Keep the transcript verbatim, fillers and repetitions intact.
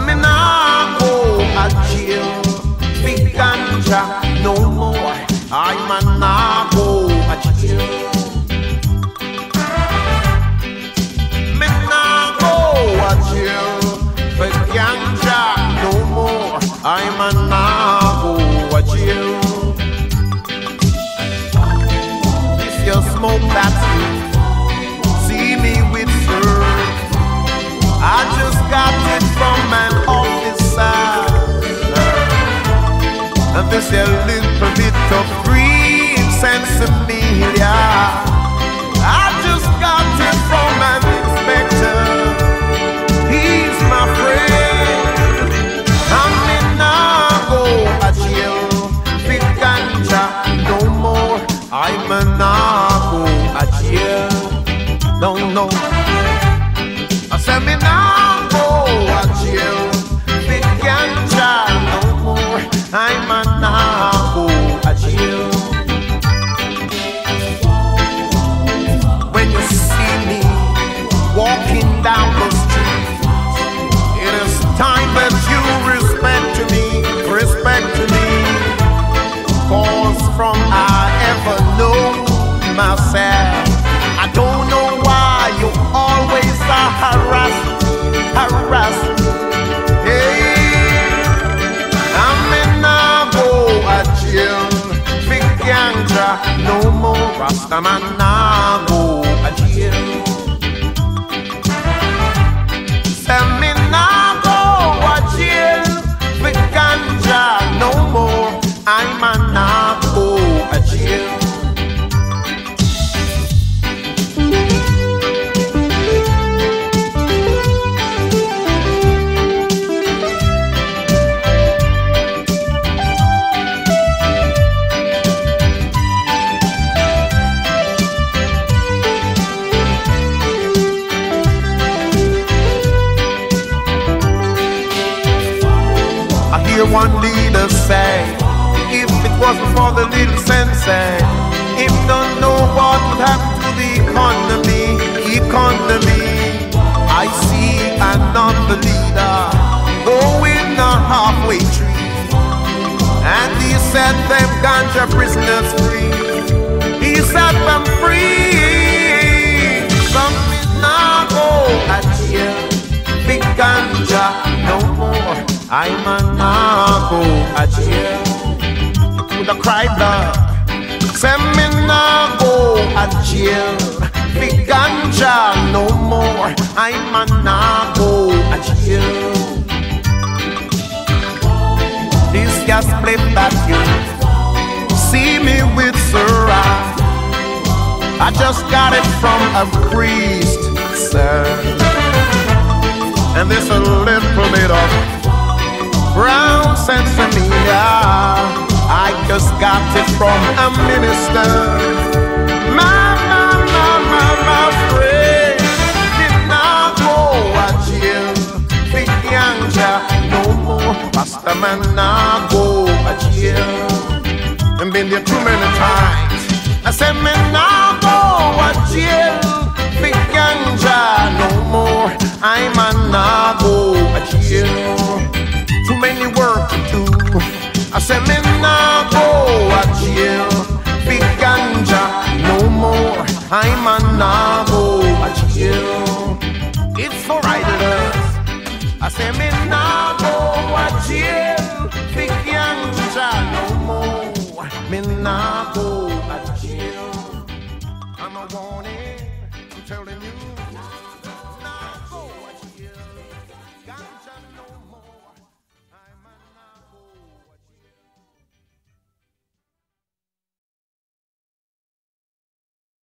me nah go a jail. Big ganja no more. I'm a nah go a jail. Me nah go a jail. Big ganja no more. I'm a nah go a jail. If you smoke that weed, see me with her. I just got it from an officer. And this a little bit of green sensibilia. I just got it from an inspector. He's my friend. I'm in now go a jail. Big ganja no more. I'm a now go a jail. No, no. I said me now go a jail. Big ganja no more. I'm a now go a jail. When you see me walking down the street, it is time that you respect to me, respect to me. Cause from I ever know myself, I don't know why you always are harassed, harassed. Hey, I'm in now go a jail. Big ganja no more. Rastaman now go a jail. Send me now go a jail. Big ganja no more. I'm a now go a jail. Hear one leader say, if it wasn't for the little sensei, him don't know what would happen to the economy, economy. I see another leader going a halfway tree, and he set them ganja prisoners free. He set them free. Some is now go a jail. Big ganja no more. I'm a now go a jail. Could have cried blood. Send me now go a jail. Big ganja no more. I'm a now go a jail. This gas play that you see me with Sarah. I just got it from a priest, sir. And there's a little bit of brown sesame, I just got it from a minister. My, my, my, my, my friend did not go a jail. Big ganja no more. Pastor man now go a jail. And been there too many times. I said me now go a jail. Big ganja no more. I'm a now go a jail. Too many work to do. I said me now go a jail. Big ganja no more. I'm a now go a jail. It's for idlers. I said me now go a jail. Big ganja no more. Me now go a jail. I'm a warning. I'm telling you.